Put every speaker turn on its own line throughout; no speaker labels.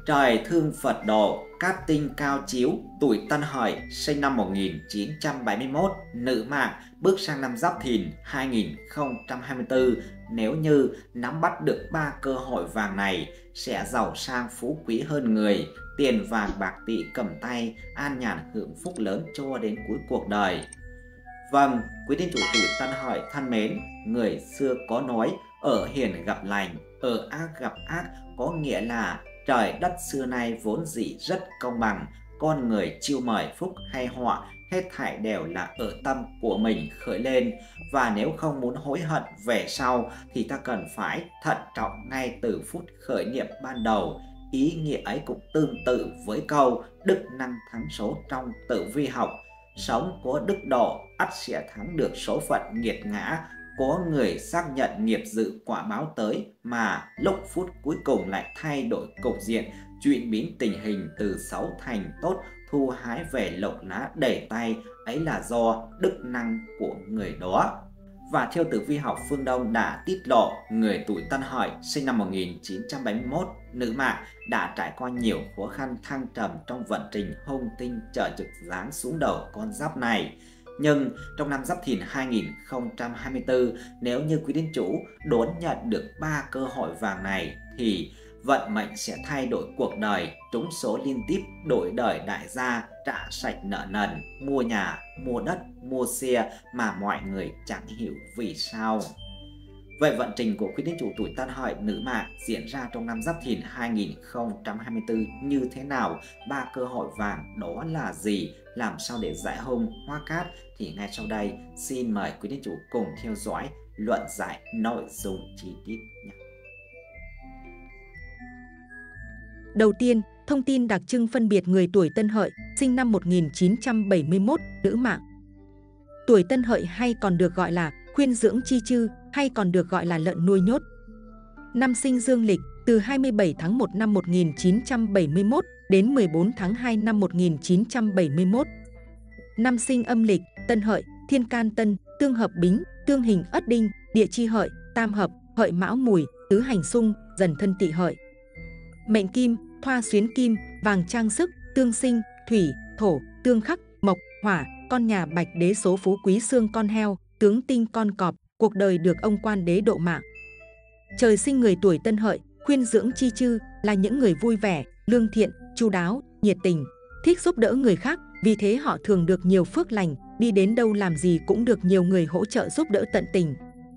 Trời thương Phật độ, cát tinh cao chiếu, tuổi Tân Hợi, sinh năm 1971, nữ mạng, bước sang năm Giáp Thìn 2024. Nếu như nắm bắt được 3 cơ hội vàng này, sẽ giàu sang phú quý hơn người, tiền vàng bạc tị cầm tay, an nhàn hưởng phúc lớn cho đến cuối cuộc đời. Vâng, quý tín chủ tuổi Tân Hợi thân mến, người xưa có nói, ở hiền gặp lành, ở ác gặp ác, có nghĩa là trời đất xưa nay vốn dĩ rất công bằng, con người chiêu mời phúc hay họa hết thảy đều là ở tâm của mình khởi lên, và nếu không muốn hối hận về sau thì ta cần phải thận trọng ngay từ phút khởi niệm ban đầu. Ý nghĩa ấy cũng tương tự với câu đức năng thắng số trong tử vi học. Sống có đức độ ắt sẽ thắng được số phận nghiệt ngã. Có người xác nhận nghiệp dự quả báo tới mà lúc phút cuối cùng lại thay đổi cục diện, chuyển biến tình hình từ xấu thành tốt, thu hái về lộc lá đầy tay, ấy là do đức năng của người đó. Và theo tử vi học phương Đông đã tiết lộ, người tuổi Tân Hợi sinh năm 1971, nữ mạng, đã trải qua nhiều khó khăn thăng trầm trong vận trình hung tinh trợ trực giáng xuống đầu con giáp này. Nhưng trong năm Giáp Thìn 2024, nếu như quý tín chủ đón nhận được 3 cơ hội vàng này thì vận mệnh sẽ thay đổi cuộc đời, trúng số liên tiếp, đổi đời đại gia, trả sạch nợ nần, mua nhà, mua đất, mua xe mà mọi người chẳng hiểu vì sao. Vậy vận trình của quý tín chủ tuổi Tân Hợi nữ mạng diễn ra trong năm Giáp Thìn 2024 như thế nào? 3 cơ hội vàng đó là gì? Làm sao để giải hung hoa cát? Thì ngay sau đây xin mời quý tín chủ cùng theo dõi luận giải nội dung chi tiết nhé.
Đầu tiên, thông tin đặc trưng phân biệt người tuổi Tân Hợi, sinh năm 1971, nữ mạng. Tuổi Tân Hợi hay còn được gọi là khuyên dưỡng chi chư, hay còn được gọi là lợn nuôi nhốt. Năm sinh dương lịch từ 27 tháng 1 năm 1971 đến 14 tháng 2 năm 1971. Năm sinh âm lịch Tân Hợi, thiên can Tân, tương hợp Bính, tương hình Ất Đinh, địa chi Hợi, tam hợp Hợi Mão Mùi, tứ hành Xung, dần thân Tỵ Hợi. Mệnh kim thoa xuyến kim, vàng trang sức, tương sinh, thủy, thổ, tương khắc, mộc, hỏa, con nhà Bạch Đế số phú quý xương con heo, tướng tinh con cọp, cuộc đời được ông quan đế độ mạng. Trời sinh người tuổi Tân Hợi, khuyên dưỡng chi chư, là những người vui vẻ, lương thiện, chu đáo, nhiệt tình, thích giúp đỡ người khác, vì thế họ thường được nhiều phước lành, đi đến đâu làm gì cũng được nhiều người hỗ trợ giúp đỡ tận tình.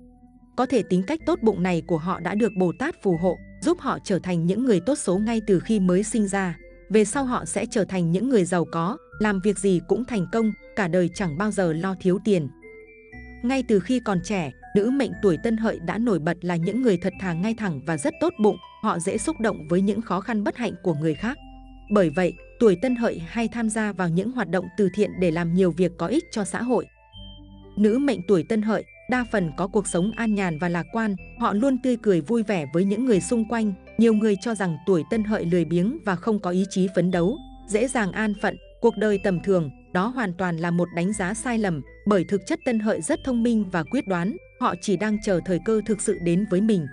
Có thể tính cách tốt bụng này của họ đã được Bồ Tát phù hộ, giúp họ trở thành những người tốt số ngay từ khi mới sinh ra. Về sau họ sẽ trở thành những người giàu có, làm việc gì cũng thành công, cả đời chẳng bao giờ lo thiếu tiền. Ngay từ khi còn trẻ, nữ mệnh tuổi Tân Hợi đã nổi bật là những người thật thà ngay thẳng và rất tốt bụng, họ dễ xúc động với những khó khăn bất hạnh của người khác. Bởi vậy, tuổi Tân Hợi hay tham gia vào những hoạt động từ thiện để làm nhiều việc có ích cho xã hội. Nữ mệnh tuổi Tân Hợi đa phần có cuộc sống an nhàn và lạc quan, họ luôn tươi cười vui vẻ với những người xung quanh. Nhiều người cho rằng tuổi Tân Hợi lười biếng và không có ý chí phấn đấu, dễ dàng an phận, cuộc đời tầm thường. Đó hoàn toàn là một đánh giá sai lầm, bởi thực chất Tân Hợi rất thông minh và quyết đoán, họ chỉ đang chờ thời cơ thực sự đến với mình.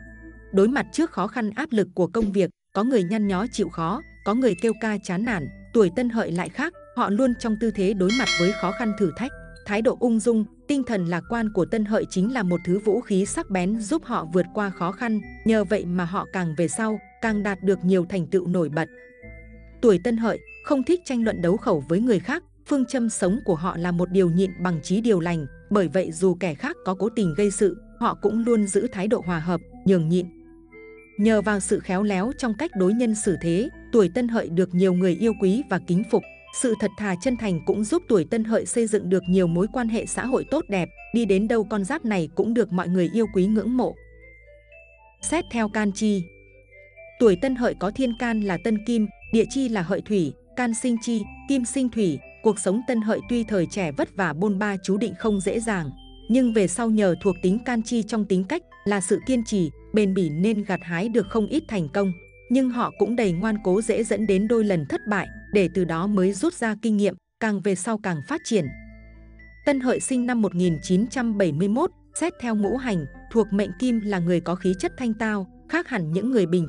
Đối mặt trước khó khăn áp lực của công việc, có người nhăn nhó chịu khó, có người kêu ca chán nản. Tuổi Tân Hợi lại khác, họ luôn trong tư thế đối mặt với khó khăn thử thách. Thái độ ung dung, tinh thần lạc quan của Tân Hợi chính là một thứ vũ khí sắc bén giúp họ vượt qua khó khăn. Nhờ vậy mà họ càng về sau, càng đạt được nhiều thành tựu nổi bật. Tuổi Tân Hợi không thích tranh luận đấu khẩu với người khác, phương châm sống của họ là một điều nhịn bằng trí điều lành. Bởi vậy dù kẻ khác có cố tình gây sự, họ cũng luôn giữ thái độ hòa hợp, nhường nhịn. Nhờ vào sự khéo léo trong cách đối nhân xử thế, tuổi Tân Hợi được nhiều người yêu quý và kính phục. Sự thật thà chân thành cũng giúp tuổi Tân Hợi xây dựng được nhiều mối quan hệ xã hội tốt đẹp, đi đến đâu con giáp này cũng được mọi người yêu quý ngưỡng mộ. Xét theo can chi, tuổi Tân Hợi có thiên can là Tân Kim, địa chi là Hợi Thủy, can sinh chi, kim sinh thủy. Cuộc sống Tân Hợi tuy thời trẻ vất vả bôn ba chú định không dễ dàng, nhưng về sau nhờ thuộc tính can chi trong tính cách là sự kiên trì, bền bỉ nên gặt hái được không ít thành công. Nhưng họ cũng đầy ngoan cố, dễ dẫn đến đôi lần thất bại, để từ đó mới rút ra kinh nghiệm, càng về sau càng phát triển. Tân Hợi sinh năm 1971, xét theo ngũ hành, thuộc mệnh Kim là người có khí chất thanh tao, khác hẳn những người bình thường.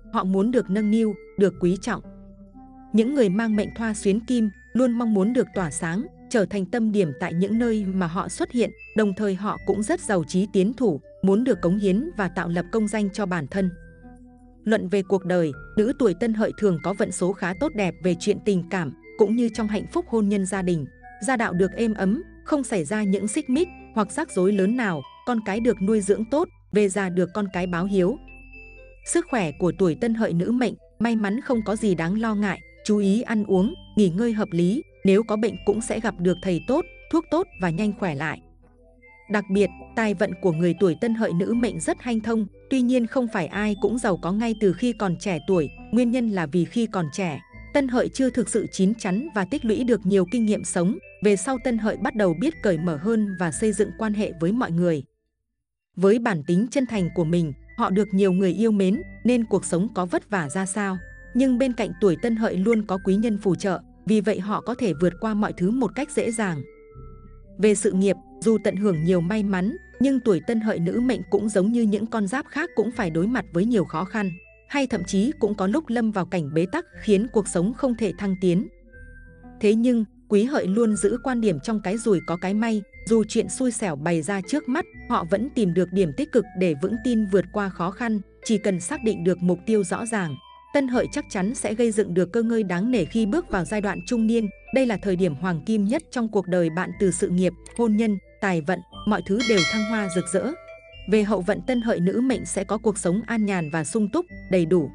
họ muốn được nâng niu, được quý trọng. Những người mang mệnh thoa xuyến kim luôn mong muốn được tỏa sáng, trở thành tâm điểm tại những nơi mà họ xuất hiện, đồng thời họ cũng rất giàu chí tiến thủ, muốn được cống hiến và tạo lập công danh cho bản thân. Luận về cuộc đời, nữ tuổi Tân Hợi thường có vận số khá tốt đẹp về chuyện tình cảm, cũng như trong hạnh phúc hôn nhân gia đình. Gia đạo được êm ấm, không xảy ra những xích mích hoặc rắc rối lớn nào, con cái được nuôi dưỡng tốt, về già được con cái báo hiếu. Sức khỏe của tuổi Tân Hợi nữ mệnh may mắn, không có gì đáng lo ngại, chú ý ăn uống, nghỉ ngơi hợp lý, nếu có bệnh cũng sẽ gặp được thầy tốt, thuốc tốt và nhanh khỏe lại. Đặc biệt, tài vận của người tuổi Tân Hợi nữ mệnh rất hanh thông, tuy nhiên không phải ai cũng giàu có ngay từ khi còn trẻ tuổi, nguyên nhân là vì khi còn trẻ, Tân Hợi chưa thực sự chín chắn và tích lũy được nhiều kinh nghiệm sống, về sau Tân Hợi bắt đầu biết cởi mở hơn và xây dựng quan hệ với mọi người. Với bản tính chân thành của mình, họ được nhiều người yêu mến nên cuộc sống có vất vả ra sao. Nhưng bên cạnh tuổi Tân Hợi luôn có quý nhân phù trợ, vì vậy họ có thể vượt qua mọi thứ một cách dễ dàng. Về sự nghiệp, dù tận hưởng nhiều may mắn, nhưng tuổi Tân Hợi nữ mệnh cũng giống như những con giáp khác cũng phải đối mặt với nhiều khó khăn, hay thậm chí cũng có lúc lâm vào cảnh bế tắc khiến cuộc sống không thể thăng tiến. Thế nhưng, Quý Hợi luôn giữ quan điểm trong cái rủi có cái may, dù chuyện xui xẻo bày ra trước mắt, họ vẫn tìm được điểm tích cực để vững tin vượt qua khó khăn, chỉ cần xác định được mục tiêu rõ ràng. Tân Hợi chắc chắn sẽ gây dựng được cơ ngơi đáng nể khi bước vào giai đoạn trung niên. Đây là thời điểm hoàng kim nhất trong cuộc đời bạn, từ sự nghiệp, hôn nhân, tài vận, mọi thứ đều thăng hoa rực rỡ. Về hậu vận, Tân Hợi nữ mệnh sẽ có cuộc sống an nhàn và sung túc, đầy đủ.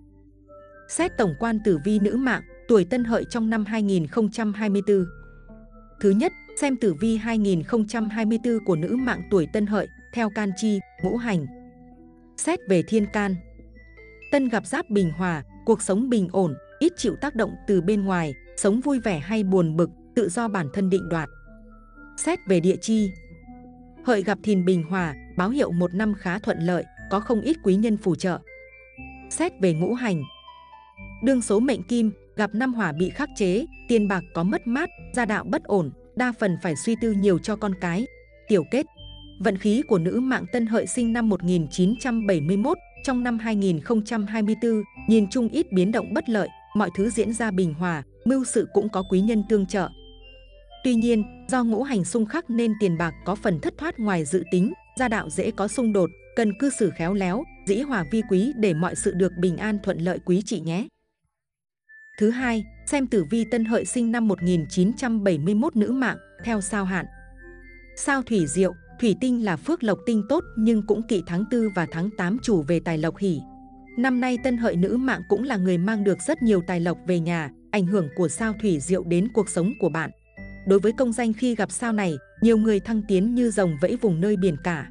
Xét tổng quan tử vi nữ mạng, tuổi Tân Hợi trong năm 2024. Thứ nhất, xem tử vi 2024 của nữ mạng tuổi Tân Hợi theo can chi, ngũ hành. Xét về thiên can. Tân gặp giáp bình hòa, cuộc sống bình ổn, ít chịu tác động từ bên ngoài, sống vui vẻ hay buồn bực, tự do bản thân định đoạt. Xét về địa chi. Hợi gặp Thìn bình hòa, báo hiệu một năm khá thuận lợi, có không ít quý nhân phù trợ. Xét về ngũ hành. Đương số mệnh kim, gặp năm hỏa bị khắc chế, tiền bạc có mất mát, gia đạo bất ổn, đa phần phải suy tư nhiều cho con cái. Tiểu kết. Vận khí của nữ mạng Tân Hợi sinh năm 1971 trong năm 2024 nhìn chung ít biến động bất lợi, mọi thứ diễn ra bình hòa, mưu sự cũng có quý nhân tương trợ. Tuy nhiên, do ngũ hành xung khắc nên tiền bạc có phần thất thoát ngoài dự tính, gia đạo dễ có xung đột, cần cư xử khéo léo, dĩ hòa vi quý để mọi sự được bình an thuận lợi quý chị nhé. Thứ hai, xem tử vi Tân Hợi sinh năm 1971 nữ mạng theo sao hạn. Sao thủy diệu, thủy tinh là phước lộc tinh tốt nhưng cũng kỵ tháng 4 và tháng 8 chủ về tài lộc hỷ. Năm nay Tân Hợi nữ mạng cũng là người mang được rất nhiều tài lộc về nhà, ảnh hưởng của sao thủy diệu đến cuộc sống của bạn. Đối với công danh, khi gặp sao này, nhiều người thăng tiến như rồng vẫy vùng nơi biển cả.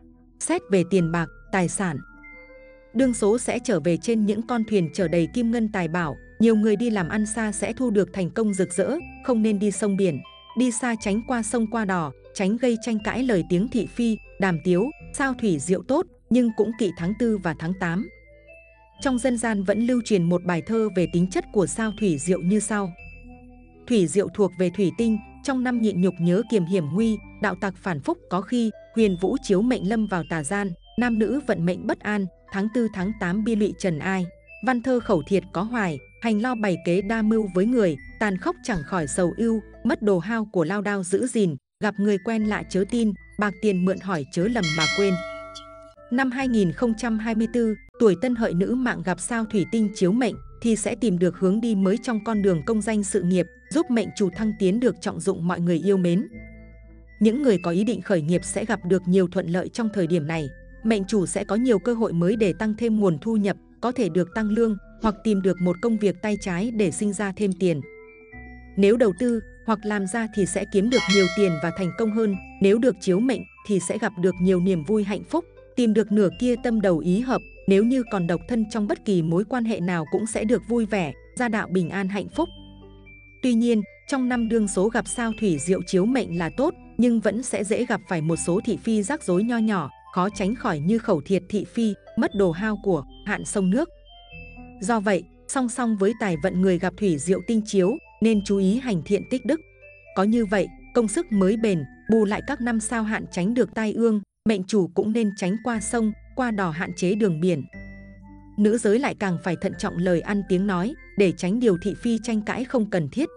Xét về tiền bạc, tài sản. Đương số sẽ trở về trên những con thuyền chở đầy kim ngân tài bảo, nhiều người đi làm ăn xa sẽ thu được thành công rực rỡ, không nên đi sông biển. Đi xa tránh qua sông qua đò, tránh gây tranh cãi lời tiếng thị phi, đàm tiếu, sao thủy diệu tốt nhưng cũng kỵ tháng 4 và tháng 8. Trong dân gian vẫn lưu truyền một bài thơ về tính chất của sao thủy diệu như sau. Thủy diệu thuộc về thủy tinh, trong năm nhịn nhục nhớ kiềm hiểm nguy, đạo tặc phản phúc có khi, huyền vũ chiếu mệnh lâm vào tà gian, nam nữ vận mệnh bất an, tháng 4 tháng 8 bi lụy trần ai. Văn thơ khẩu thiệt có hoài, hành lo bày kế đa mưu với người, tàn khốc chẳng khỏi sầu ưu, mất đồ hao của lao đao giữ gìn, gặp người quen lạ chớ tin, bạc tiền mượn hỏi chớ lầm mà quên. Năm 2024, tuổi Tân Hợi nữ mạng gặp sao thủy tinh chiếu mệnh thì sẽ tìm được hướng đi mới trong con đường công danh sự nghiệp, giúp mệnh chủ thăng tiến được trọng dụng, mọi người yêu mến. Những người có ý định khởi nghiệp sẽ gặp được nhiều thuận lợi trong thời điểm này. Mệnh chủ sẽ có nhiều cơ hội mới để tăng thêm nguồn thu nhập, có thể được tăng lương hoặc tìm được một công việc tay trái để sinh ra thêm tiền. Nếu đầu tư hoặc làm ra thì sẽ kiếm được nhiều tiền và thành công hơn. Nếu được chiếu mệnh thì sẽ gặp được nhiều niềm vui hạnh phúc, tìm được nửa kia tâm đầu ý hợp. Nếu như còn độc thân, trong bất kỳ mối quan hệ nào cũng sẽ được vui vẻ, gia đạo bình an hạnh phúc. Tuy nhiên, trong năm đương số gặp sao thủy diệu chiếu mệnh là tốt, nhưng vẫn sẽ dễ gặp phải một số thị phi rắc rối nho nhỏ, khó tránh khỏi như khẩu thiệt thị phi, mất đồ hao của, hạn sông nước. Do vậy, song song với tài vận người gặp thủy diệu tinh chiếu, nên chú ý hành thiện tích đức. Có như vậy, công sức mới bền, bù lại các năm sao hạn tránh được tai ương, mệnh chủ cũng nên tránh qua sông, qua đò, hạn chế đường biển. nữ giới lại càng phải thận trọng lời ăn tiếng nói để tránh điều thị phi tranh cãi không cần thiết.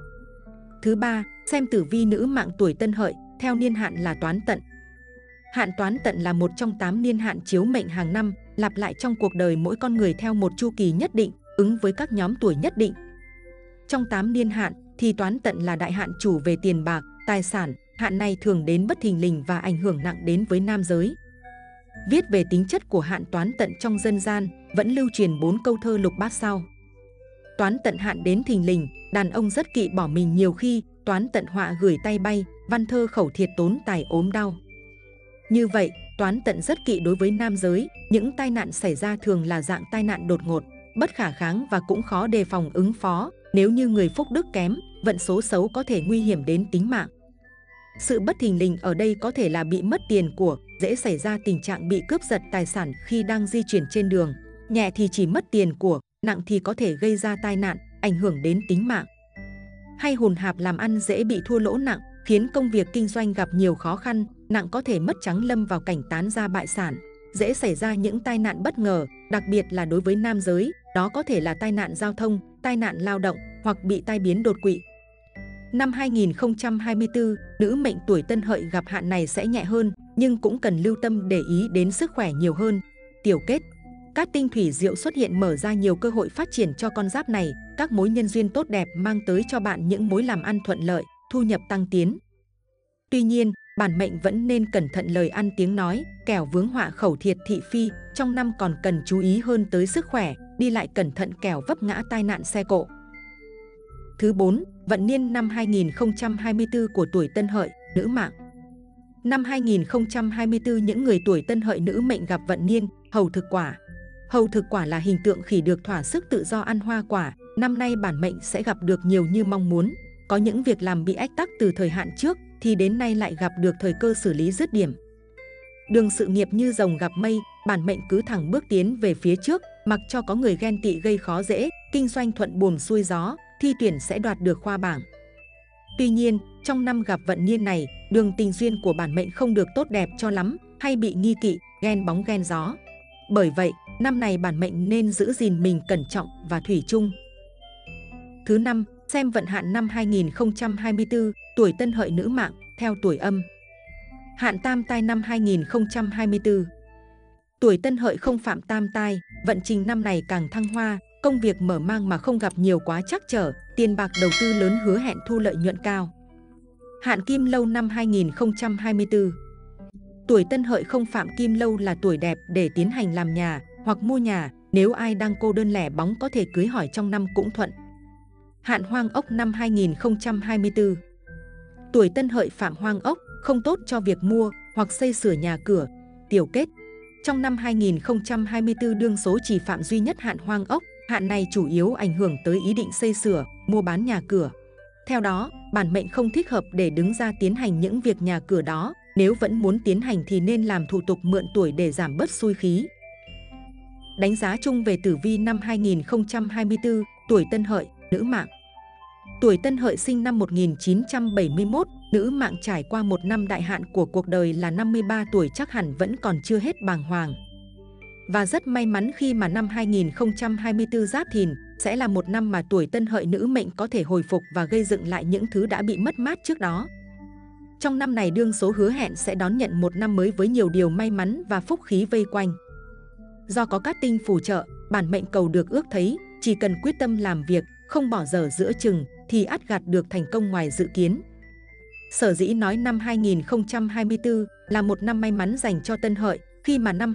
Thứ ba, xem tử vi nữ mạng tuổi Tân Hợi theo niên hạn là Toán Tận. Hạn Toán Tận là một trong 8 niên hạn chiếu mệnh hàng năm, lặp lại trong cuộc đời mỗi con người theo một chu kỳ nhất định, ứng với các nhóm tuổi nhất định. Trong 8 niên hạn thì Toán Tận là đại hạn chủ về tiền bạc, tài sản. Hạn này thường đến bất thình lình và ảnh hưởng nặng đến với nam giới. Viết về tính chất của hạn Toán Tận trong dân gian, vẫn lưu truyền 4 câu thơ lục bát sau. Toán Tận hạn đến thình lình, đàn ông rất kỵ bỏ mình nhiều khi, Toán Tận họa gửi tay bay, văn thơ khẩu thiệt tốn tài ốm đau. Như vậy, Toán Tận rất kỵ đối với nam giới, những tai nạn xảy ra thường là dạng tai nạn đột ngột, bất khả kháng và cũng khó đề phòng ứng phó. Nếu như người phúc đức kém, vận số xấu có thể nguy hiểm đến tính mạng. Sự bất thình lình ở đây có thể là bị mất tiền của, dễ xảy ra tình trạng bị cướp giật tài sản khi đang di chuyển trên đường. Nhẹ thì chỉ mất tiền của, nặng thì có thể gây ra tai nạn, ảnh hưởng đến tính mạng. Hay hồn hạp làm ăn dễ bị thua lỗ nặng, khiến công việc kinh doanh gặp nhiều khó khăn, nặng có thể mất trắng lâm vào cảnh tán gia bại sản. Dễ xảy ra những tai nạn bất ngờ, đặc biệt là đối với nam giới, đó có thể là tai nạn giao thông, tai nạn lao động hoặc bị tai biến đột quỵ. Năm 2024, nữ mệnh tuổi Tân Hợi gặp hạn này sẽ nhẹ hơn, nhưng cũng cần lưu tâm để ý đến sức khỏe nhiều hơn. Tiểu kết, cát tinh thủy diệu xuất hiện mở ra nhiều cơ hội phát triển cho con giáp này, các mối nhân duyên tốt đẹp mang tới cho bạn những mối làm ăn thuận lợi, thu nhập tăng tiến. Tuy nhiên, bản mệnh vẫn nên cẩn thận lời ăn tiếng nói, kẻo vướng họa khẩu thiệt thị phi, trong năm còn cần chú ý hơn tới sức khỏe, đi lại cẩn thận kẻo vấp ngã tai nạn xe cộ. Thứ 4, vận niên năm 2024 của tuổi Tân Hợi, nữ mạng. Năm 2024 những người tuổi Tân Hợi nữ mệnh gặp vận niên hầu thực quả. Hầu thực quả là hình tượng khỉ được thỏa sức tự do ăn hoa quả, năm nay bản mệnh sẽ gặp được nhiều như mong muốn. Có những việc làm bị ách tắc từ thời hạn trước thì đến nay lại gặp được thời cơ xử lý dứt điểm. Đường sự nghiệp như rồng gặp mây, bản mệnh cứ thẳng bước tiến về phía trước, mặc cho có người ghen tị gây khó dễ, kinh doanh thuận buồm xuôi gió, thi tuyển sẽ đoạt được khoa bảng. Tuy nhiên, trong năm gặp vận niên này, đường tình duyên của bản mệnh không được tốt đẹp cho lắm, hay bị nghi kỵ, ghen bóng ghen gió. Bởi vậy, năm này bản mệnh nên giữ gìn mình cẩn trọng và thủy chung. Thứ 5, xem vận hạn năm 2024, tuổi Tân Hợi nữ mạng, theo tuổi âm. Hạn tam tai năm 2024. Tuổi Tân Hợi không phạm tam tai, vận trình năm này càng thăng hoa, công việc mở mang mà không gặp nhiều quá trắc trở, tiền bạc đầu tư lớn hứa hẹn thu lợi nhuận cao. Hạn Kim Lâu năm 2024. Tuổi Tân Hợi không phạm Kim Lâu là tuổi đẹp để tiến hành làm nhà hoặc mua nhà, nếu ai đang cô đơn lẻ bóng có thể cưới hỏi trong năm cũng thuận. Hạn Hoang Ốc năm 2024. Tuổi Tân Hợi phạm Hoang Ốc, không tốt cho việc mua hoặc xây sửa nhà cửa. Tiểu kết, trong năm 2024 đương số chỉ phạm duy nhất hạn Hoang Ốc, hạn này chủ yếu ảnh hưởng tới ý định xây sửa, mua bán nhà cửa. Theo đó, bản mệnh không thích hợp để đứng ra tiến hành những việc nhà cửa đó, nếu vẫn muốn tiến hành thì nên làm thủ tục mượn tuổi để giảm bớt xui khí. Đánh giá chung về tử vi năm 2024, tuổi Tân Hợi, nữ mạng. Tuổi Tân Hợi sinh năm 1971, nữ mạng trải qua một năm đại hạn của cuộc đời là 53 tuổi chắc hẳn vẫn còn chưa hết bàng hoàng. Và rất may mắn khi mà năm 2024 Giáp Thìn sẽ là một năm mà tuổi Tân Hợi nữ mệnh có thể hồi phục và gây dựng lại những thứ đã bị mất mát trước đó. Trong năm này đương số hứa hẹn sẽ đón nhận một năm mới với nhiều điều may mắn và phúc khí vây quanh. Do có cát tinh phù trợ, bản mệnh cầu được ước thấy, chỉ cần quyết tâm làm việc, không bỏ dở giữa chừng thì ắt gặt được thành công ngoài dự kiến. Sở dĩ nói năm 2024 là một năm may mắn dành cho Tân Hợi, khi mà năm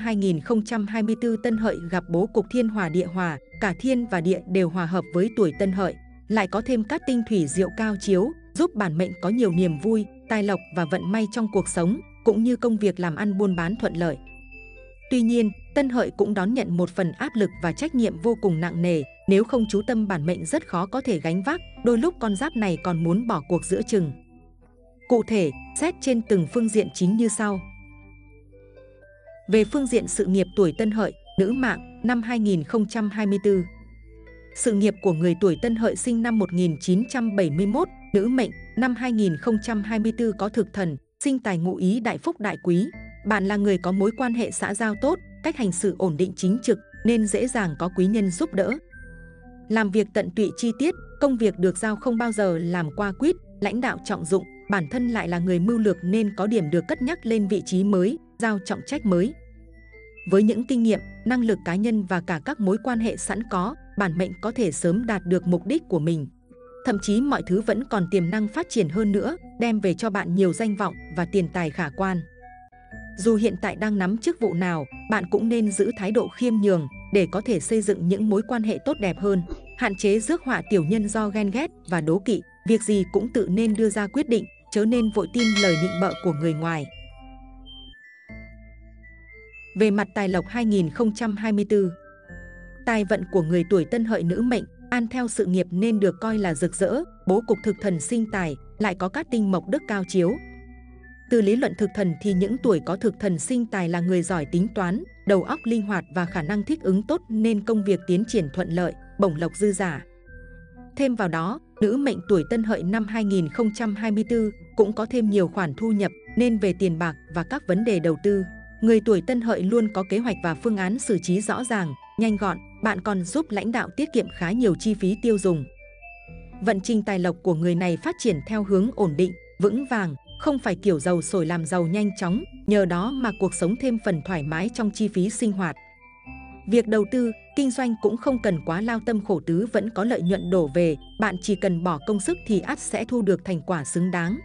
2024 Tân Hợi gặp bố cục thiên hòa địa hòa, cả thiên và địa đều hòa hợp với tuổi Tân Hợi, lại có thêm cát tinh thủy diệu cao chiếu, giúp bản mệnh có nhiều niềm vui, tài lộc và vận may trong cuộc sống, cũng như công việc làm ăn buôn bán thuận lợi. Tuy nhiên, Tân Hợi cũng đón nhận một phần áp lực và trách nhiệm vô cùng nặng nề, nếu không chú tâm bản mệnh rất khó có thể gánh vác, đôi lúc con giáp này còn muốn bỏ cuộc giữa chừng. Cụ thể, xét trên từng phương diện chính như sau. Về phương diện sự nghiệp tuổi Tân Hợi, nữ mạng, năm 2024. Sự nghiệp của người tuổi Tân Hợi sinh năm 1971, nữ mệnh, năm 2024 có thực thần, sinh tài ngũ ý đại phúc đại quý. Bạn là người có mối quan hệ xã giao tốt, cách hành xử ổn định chính trực, nên dễ dàng có quý nhân giúp đỡ. Làm việc tận tụy chi tiết, công việc được giao không bao giờ làm qua quýt, lãnh đạo trọng dụng, bản thân lại là người mưu lược nên có điểm được cất nhắc lên vị trí mới, giao trọng trách mới. Với những kinh nghiệm, năng lực cá nhân và cả các mối quan hệ sẵn có, bản mệnh có thể sớm đạt được mục đích của mình. Thậm chí mọi thứ vẫn còn tiềm năng phát triển hơn nữa, đem về cho bạn nhiều danh vọng và tiền tài khả quan. Dù hiện tại đang nắm chức vụ nào, bạn cũng nên giữ thái độ khiêm nhường để có thể xây dựng những mối quan hệ tốt đẹp hơn. Hạn chế rước họa tiểu nhân do ghen ghét và đố kỵ, việc gì cũng tự nên đưa ra quyết định, chớ nên vội tin lời nịnh bợ của người ngoài. Về mặt tài lộc 2024, tài vận của người tuổi Tân Hợi nữ mệnh, an theo sự nghiệp nên được coi là rực rỡ, bố cục thực thần sinh tài, lại có các tinh mộc đức cao chiếu. Từ lý luận thực thần thì những tuổi có thực thần sinh tài là người giỏi tính toán, đầu óc linh hoạt và khả năng thích ứng tốt nên công việc tiến triển thuận lợi, bổng lộc dư dả. Thêm vào đó, nữ mệnh tuổi Tân Hợi năm 2024 cũng có thêm nhiều khoản thu nhập nên về tiền bạc và các vấn đề đầu tư, người tuổi Tân Hợi luôn có kế hoạch và phương án xử trí rõ ràng, nhanh gọn, bạn còn giúp lãnh đạo tiết kiệm khá nhiều chi phí tiêu dùng. Vận trình tài lộc của người này phát triển theo hướng ổn định, vững vàng, không phải kiểu giàu sổi làm giàu nhanh chóng, nhờ đó mà cuộc sống thêm phần thoải mái trong chi phí sinh hoạt. Việc đầu tư, kinh doanh cũng không cần quá lao tâm khổ tứ vẫn có lợi nhuận đổ về, bạn chỉ cần bỏ công sức thì ắt sẽ thu được thành quả xứng đáng.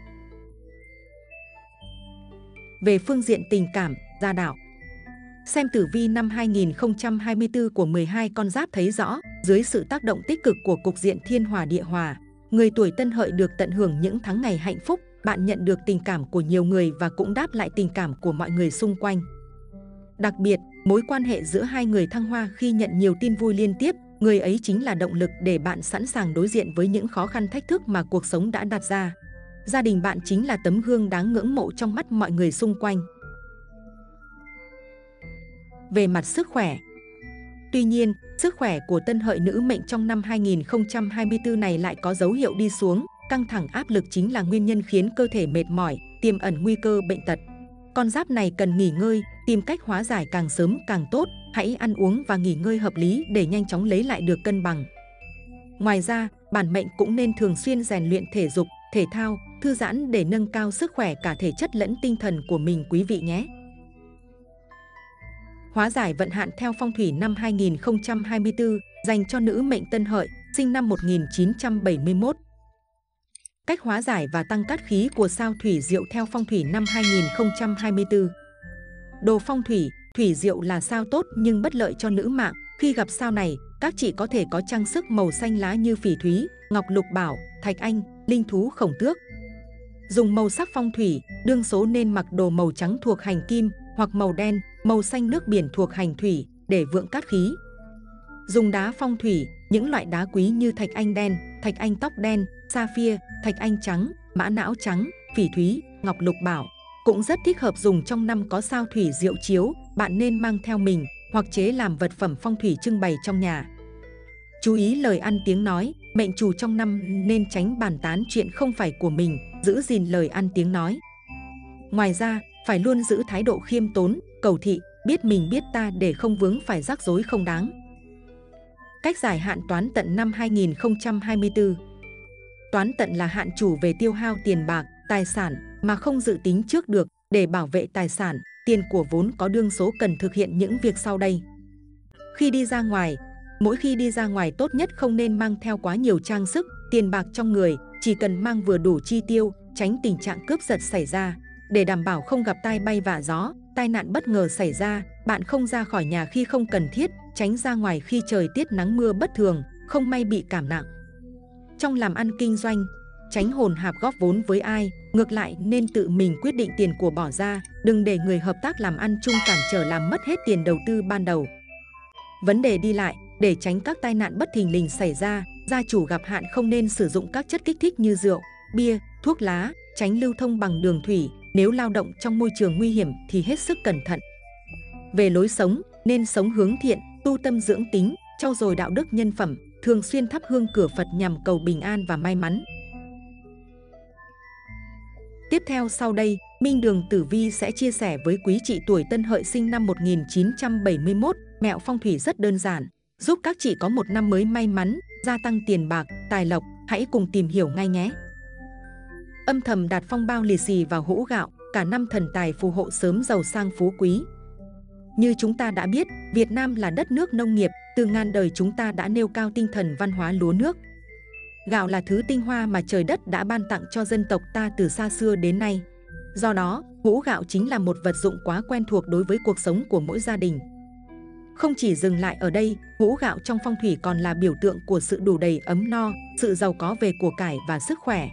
Về phương diện tình cảm, gia đạo. Xem tử vi năm 2024 của 12 con giáp thấy rõ, dưới sự tác động tích cực của cục diện thiên hòa địa hòa, người tuổi Tân Hợi được tận hưởng những tháng ngày hạnh phúc, bạn nhận được tình cảm của nhiều người và cũng đáp lại tình cảm của mọi người xung quanh. Đặc biệt, mối quan hệ giữa hai người thăng hoa khi nhận nhiều tin vui liên tiếp, người ấy chính là động lực để bạn sẵn sàng đối diện với những khó khăn thách thức mà cuộc sống đã đặt ra. Gia đình bạn chính là tấm gương đáng ngưỡng mộ trong mắt mọi người xung quanh. Về mặt sức khỏe. Tuy nhiên, sức khỏe của Tân Hợi nữ mệnh trong năm 2024 này lại có dấu hiệu đi xuống, căng thẳng áp lực chính là nguyên nhân khiến cơ thể mệt mỏi, tiềm ẩn nguy cơ bệnh tật. Con giáp này cần nghỉ ngơi, tìm cách hóa giải càng sớm càng tốt, hãy ăn uống và nghỉ ngơi hợp lý để nhanh chóng lấy lại được cân bằng. Ngoài ra, bản mệnh cũng nên thường xuyên rèn luyện thể dục, thể thao, thư giãn để nâng cao sức khỏe cả thể chất lẫn tinh thần của mình quý vị nhé. Hóa giải vận hạn theo phong thủy năm 2024 dành cho nữ mệnh Tân Hợi, sinh năm 1971. Cách hóa giải và tăng cát khí của sao thủy diệu theo phong thủy năm 2024. Đồ phong thủy, thủy diệu là sao tốt nhưng bất lợi cho nữ mạng. Khi gặp sao này, các chị có thể có trang sức màu xanh lá như phỉ thúy, ngọc lục bảo, thạch anh, linh thú khổng tước. Dùng màu sắc phong thủy, đương số nên mặc đồ màu trắng thuộc hành kim hoặc màu đen, màu xanh nước biển thuộc hành thủy để vượng cát khí. Dùng đá phong thủy, những loại đá quý như thạch anh đen, thạch anh tóc đen, sapphire, thạch anh trắng, mã não trắng, phỉ thúy, ngọc lục bảo cũng rất thích hợp dùng trong năm có sao thủy diệu chiếu, bạn nên mang theo mình hoặc chế làm vật phẩm phong thủy trưng bày trong nhà. Chú ý lời ăn tiếng nói, mệnh chủ trong năm nên tránh bàn tán chuyện không phải của mình, giữ gìn lời ăn tiếng nói. Ngoài ra, phải luôn giữ thái độ khiêm tốn, cầu thị, biết mình biết ta để không vướng phải rắc rối không đáng. Cách giải hạn toán tận năm 2024. Toán tận là hạn chủ về tiêu hao tiền bạc, tài sản mà không dự tính trước được. Để bảo vệ tài sản, tiền của vốn có đương số cần thực hiện những việc sau đây. Mỗi khi đi ra ngoài tốt nhất không nên mang theo quá nhiều trang sức, tiền bạc trong người, chỉ cần mang vừa đủ chi tiêu, tránh tình trạng cướp giật xảy ra. Để đảm bảo không gặp tai bay vạ gió, tai nạn bất ngờ xảy ra, bạn không ra khỏi nhà khi không cần thiết, tránh ra ngoài khi trời tiết nắng mưa bất thường, không may bị cảm nặng. Trong làm ăn kinh doanh, tránh hồn hạp góp vốn với ai, ngược lại nên tự mình quyết định tiền của bỏ ra, đừng để người hợp tác làm ăn chung cản trở làm mất hết tiền đầu tư ban đầu. Vấn đề đi lại, để tránh các tai nạn bất thình lình xảy ra, gia chủ gặp hạn không nên sử dụng các chất kích thích như rượu, bia, thuốc lá, tránh lưu thông bằng đường thủy, nếu lao động trong môi trường nguy hiểm thì hết sức cẩn thận. Về lối sống, nên sống hướng thiện, tu tâm dưỡng tính, trau dồi đạo đức nhân phẩm, thường xuyên thắp hương cửa Phật nhằm cầu bình an và may mắn. Tiếp theo sau đây, Minh Đường Tử Vi sẽ chia sẻ với quý chị tuổi Tân Hợi sinh năm 1971 mẹo phong thủy rất đơn giản, giúp các chị có một năm mới may mắn, gia tăng tiền bạc, tài lộc. Hãy cùng tìm hiểu ngay nhé! Âm thầm đặt phong bao lì xì vào hũ gạo, cả năm thần tài phù hộ sớm giàu sang phú quý. Như chúng ta đã biết, Việt Nam là đất nước nông nghiệp, từ ngàn đời chúng ta đã nêu cao tinh thần văn hóa lúa nước. Gạo là thứ tinh hoa mà trời đất đã ban tặng cho dân tộc ta từ xa xưa đến nay. Do đó, hũ gạo chính là một vật dụng quá quen thuộc đối với cuộc sống của mỗi gia đình. Không chỉ dừng lại ở đây, hũ gạo trong phong thủy còn là biểu tượng của sự đủ đầy ấm no, sự giàu có về của cải và sức khỏe.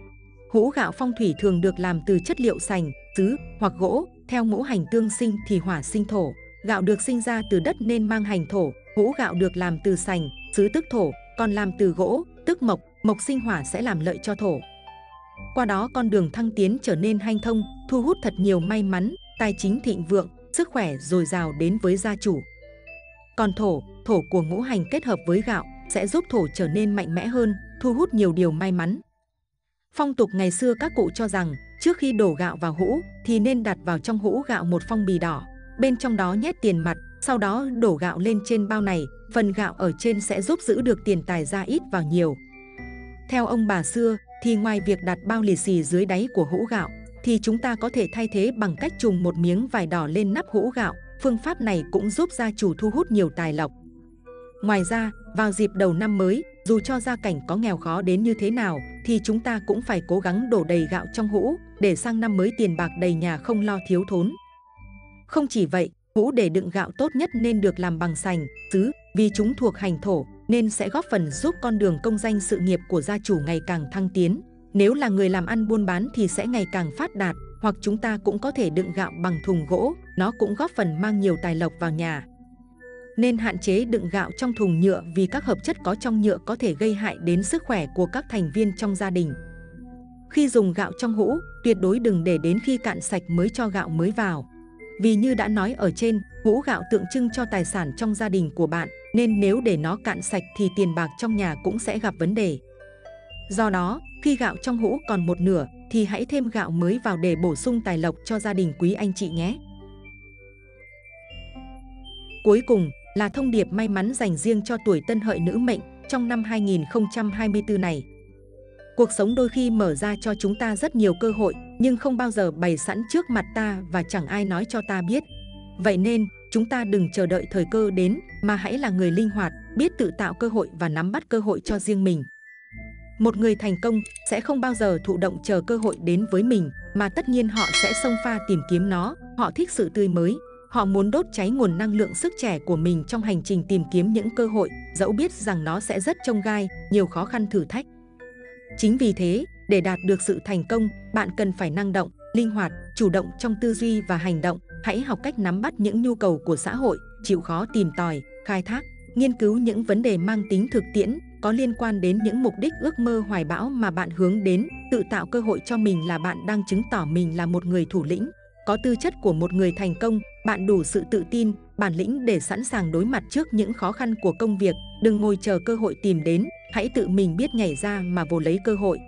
Hũ gạo phong thủy thường được làm từ chất liệu sành, sứ hoặc gỗ. Theo ngũ hành tương sinh thì hỏa sinh thổ, gạo được sinh ra từ đất nên mang hành thổ. Hũ gạo được làm từ sành, sứ tức thổ, còn làm từ gỗ, tức mộc, mộc sinh hỏa sẽ làm lợi cho thổ. Qua đó con đường thăng tiến trở nên hanh thông, thu hút thật nhiều may mắn, tài chính thịnh vượng, sức khỏe dồi dào đến với gia chủ. Còn thổ của ngũ hành kết hợp với gạo sẽ giúp thổ trở nên mạnh mẽ hơn, thu hút nhiều điều may mắn. Phong tục ngày xưa các cụ cho rằng trước khi đổ gạo vào hũ thì nên đặt vào trong hũ gạo một phong bì đỏ, bên trong đó nhét tiền mặt, sau đó đổ gạo lên trên bao này, phần gạo ở trên sẽ giúp giữ được tiền tài ra ít vào nhiều. Theo ông bà xưa thì ngoài việc đặt bao lì xì dưới đáy của hũ gạo thì chúng ta có thể thay thế bằng cách trùm một miếng vải đỏ lên nắp hũ gạo. Phương pháp này cũng giúp gia chủ thu hút nhiều tài lộc. Ngoài ra, vào dịp đầu năm mới, dù cho gia cảnh có nghèo khó đến như thế nào thì chúng ta cũng phải cố gắng đổ đầy gạo trong hũ để sang năm mới tiền bạc đầy nhà, không lo thiếu thốn. Không chỉ vậy, hũ để đựng gạo tốt nhất nên được làm bằng sành, sứ, vì chúng thuộc hành thổ nên sẽ góp phần giúp con đường công danh sự nghiệp của gia chủ ngày càng thăng tiến. Nếu là người làm ăn buôn bán thì sẽ ngày càng phát đạt, hoặc chúng ta cũng có thể đựng gạo bằng thùng gỗ, nó cũng góp phần mang nhiều tài lộc vào nhà. Nên hạn chế đựng gạo trong thùng nhựa vì các hợp chất có trong nhựa có thể gây hại đến sức khỏe của các thành viên trong gia đình. Khi dùng gạo trong hũ, tuyệt đối đừng để đến khi cạn sạch mới cho gạo mới vào. Vì như đã nói ở trên, hũ gạo tượng trưng cho tài sản trong gia đình của bạn, nên nếu để nó cạn sạch thì tiền bạc trong nhà cũng sẽ gặp vấn đề. Do đó, khi gạo trong hũ còn một nửa thì hãy thêm gạo mới vào để bổ sung tài lộc cho gia đình quý anh chị nhé. Cuối cùng là thông điệp may mắn dành riêng cho tuổi Tân Hợi nữ mệnh trong năm 2024 này. Cuộc sống đôi khi mở ra cho chúng ta rất nhiều cơ hội, nhưng không bao giờ bày sẵn trước mặt ta và chẳng ai nói cho ta biết. Vậy nên, chúng ta đừng chờ đợi thời cơ đến, mà hãy là người linh hoạt, biết tự tạo cơ hội và nắm bắt cơ hội cho riêng mình. Một người thành công sẽ không bao giờ thụ động chờ cơ hội đến với mình, mà tất nhiên họ sẽ xông pha tìm kiếm nó. Họ thích sự tươi mới, họ muốn đốt cháy nguồn năng lượng sức trẻ của mình trong hành trình tìm kiếm những cơ hội, dẫu biết rằng nó sẽ rất chông gai, nhiều khó khăn thử thách. Chính vì thế, để đạt được sự thành công, bạn cần phải năng động, linh hoạt, chủ động trong tư duy và hành động. Hãy học cách nắm bắt những nhu cầu của xã hội, chịu khó tìm tòi, khai thác, nghiên cứu những vấn đề mang tính thực tiễn, có liên quan đến những mục đích ước mơ hoài bão mà bạn hướng đến. Tự tạo cơ hội cho mình là bạn đang chứng tỏ mình là một người thủ lĩnh, có tư chất của một người thành công. Bạn đủ sự tự tin, bản lĩnh để sẵn sàng đối mặt trước những khó khăn của công việc. Đừng ngồi chờ cơ hội tìm đến, hãy tự mình biết nhảy ra mà vồ lấy cơ hội.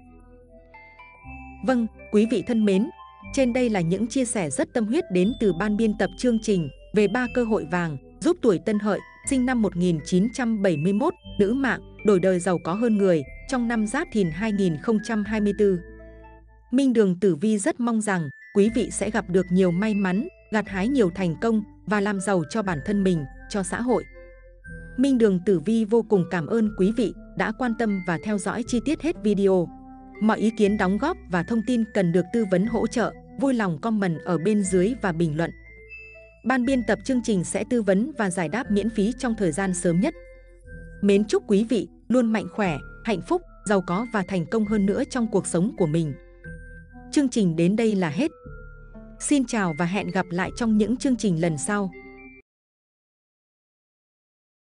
Vâng, quý vị thân mến, trên đây là những chia sẻ rất tâm huyết đến từ ban biên tập chương trình về 3 cơ hội vàng giúp tuổi Tân Hợi sinh năm 1971 nữ mạng đổi đời giàu có hơn người trong năm Giáp Thìn 2024. Minh Đường Tử Vi rất mong rằng quý vị sẽ gặp được nhiều may mắn, gặt hái nhiều thành công và làm giàu cho bản thân mình, cho xã hội. Minh Đường Tử Vi vô cùng cảm ơn quý vị đã quan tâm và theo dõi chi tiết hết video. Mọi ý kiến đóng góp và thông tin cần được tư vấn hỗ trợ, vui lòng comment ở bên dưới và bình luận. Ban biên tập chương trình sẽ tư vấn và giải đáp miễn phí trong thời gian sớm nhất. Mến chúc quý vị luôn mạnh khỏe, hạnh phúc, giàu có và thành công hơn nữa trong cuộc sống của mình. Chương trình đến đây là hết. Xin chào và hẹn gặp lại trong những chương trình lần sau.